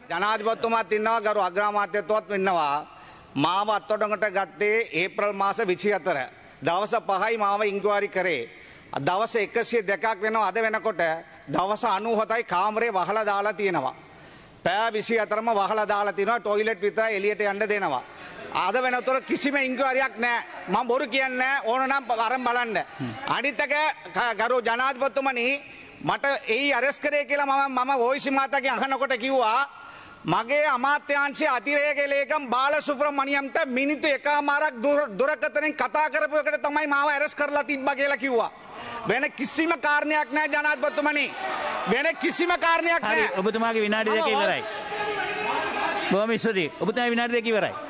ජනාධිපතිතුමාත් ඉන්නවා ගරු අග්‍රාමාත්‍යතුමත් ඉන්නවා. මාව අත්අඩංගුවට ගත්තේ ඒප්‍රල් මාස 24. දවස් 5යි මාව ඉන්ක්වයරි කරේ. දවස් 102ක් වෙනවා අද වෙනකොට දවස් 97යි කාමරේ වහලා දාලා තියෙනවා. පෑ 24ම වහලා දාලා තියෙනවා. টয়ලට් විතරයි එළියට යන්න දෙනවා. අද වෙනතොර කිසිම ඉන්ක්වයරියක් නැහැ. මම බොරු කියන්නේ නැහැ. ඕන නම් අරන් බලන්න. අනිත් එක ගරු ජනාධිපතිතුමනි මට එයි අරෙස්ට් කරේ කියලා මම වොයිසි මාතාගේ අහනකොට කිව්වා මගේ අමාත්‍යාංශයේ අතිරේක ලේකම් බාලසුබ්‍රමණියම්ට මිනිත්තු එකමාරක් දුරකථනයෙන් කතා කරපු එකට තමයි මාව අරෙස්ට් කරලා තිබ්බා කියලා කිව්වා. වෙන කිසිම කාරණයක් නැහැ ජනාධිපතිතුමනි. වෙන කිසිම කාරණයක් නැහැ. ඔබතුමාගේ විනාඩි දෙක ඉවරයි. බොහොම ස්තුතියි. ඔබතුමාගේ විනාඩි දෙක ඉවරයි.